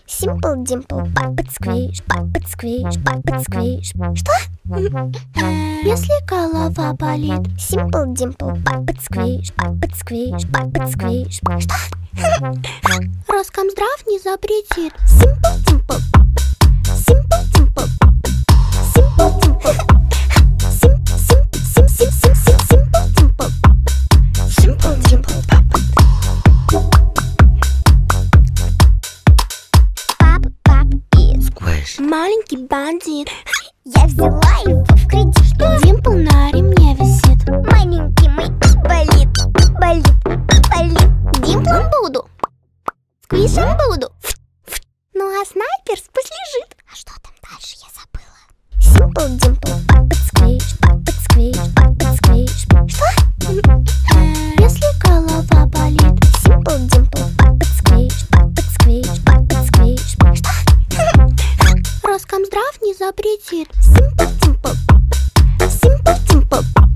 Simple Dimple, Puppet Squish, Puppet Squish, Puppet Squish. Что? Если голова болит. Simple Dimple, Puppet Squish, Puppet Squish, Puppet Squish. Что? Роскомздрав не запретит. Simple Dimple, Simple Dimple, Simple Dimple, Simple Dimple, Simple Dimple, Puppet. Пап и Squish. Маленький бандит. я взяла его в кредит. Димпл на ремне висит. Маленький мой болит, болит, болит. Димплом буду, сквишем буду. Ну а снайперс пусть лежит. А что там дальше, я забыла. Simple Dimple, Puppet Squish, Puppet Squish, Puppet Squish. Что? Если голова болит. Simple Dimple, Puppet Squish, Puppet Squish, Puppet Squish. Что? Роскомздрав не запретит. Simple Dimple, Simple Dimple.